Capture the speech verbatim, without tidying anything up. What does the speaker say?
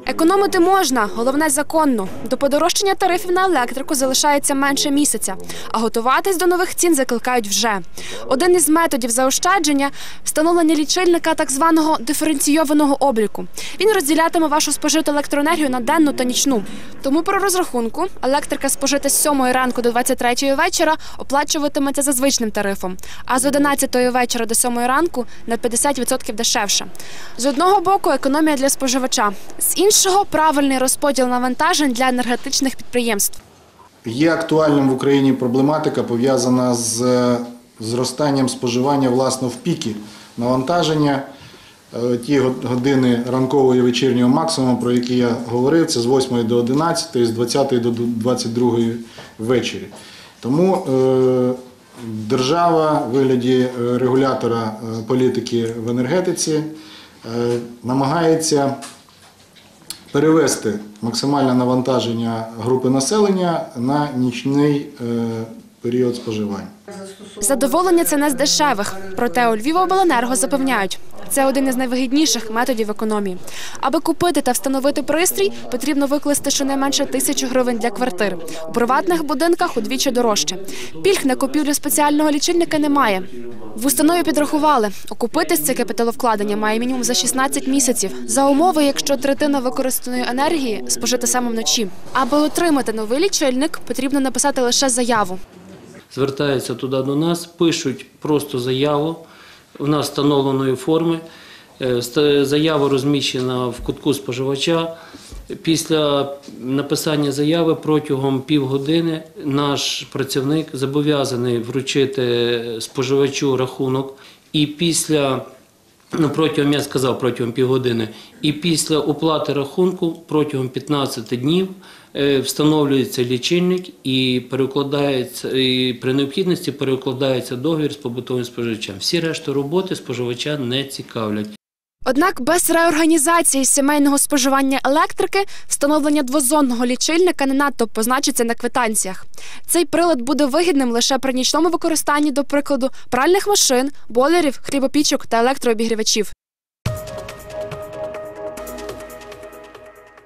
Економити можна, головне – законно. До подорожчання тарифів на електрику залишається менше місяця, а готуватись до нових цін закликають вже. Один із методів заощадження – встановлення лічильника так званого диференційованого обліку. Він розділятиме вашу спожиту електроенергію на денну та нічну. Тому при розрахунку електрика спожита з сьомої ранку до двадцять третьої вечора оплачуватиметься за звичним тарифом, а з одинадцятої вечора до сьомої ранку – на п'ятдесят відсотків дешевше. З одного боку – економія для споживача, з іншого – правильний розподіл навантажень для енергетичних підприємств. Є актуальним в Україні проблематика, пов'язана з зростанням споживання, власне, в піки навантаження. Ті години ранкового і вечірнього максимуму, про які я говорив, це з восьмої до одинадцятої, з двадцятої до двадцять другої ввечері. Тому е, держава в вигляді регулятора політики в енергетиці е, намагається перевести максимальне навантаження групи населення на нічний е, період споживання. Задоволення – це не з дешевих. Проте у Львівобленерго запевняють – це один із найвигідніших методів економії. Аби купити та встановити пристрій, потрібно викласти щонайменше тисячу гривень для квартир. У приватних будинках удвічі дорожче. Пільг на купівлю спеціального лічильника немає. В установі підрахували – окупитись це капіталовкладення має мінімум за шістнадцять місяців. За умови, якщо третина використаної енергії спожита саме вночі. Аби отримати новий лічильник, потрібно написати лише заяву. Звертаються туди до нас, пишуть просто заяву, у нас встановленої форми. Заява розміщена в кутку споживача. Після написання заяви протягом півгодини наш працівник зобов'язаний вручити споживачу рахунок. І після, ну протягом, я сказав, протягом півгодини, і після оплати рахунку протягом п'ятнадцяти днів встановлюється лічильник і перекладається, і при необхідності перекладається договір з побутовим споживачем. Всі решта роботи споживача не цікавлять. Однак без реорганізації сімейного споживання електрики встановлення двозонного лічильника не надто позначиться на квитанціях. Цей прилад буде вигідним лише при нічному використанні, до прикладу, пральних машин, бойлерів, хлібопічок та електрообігрівачів.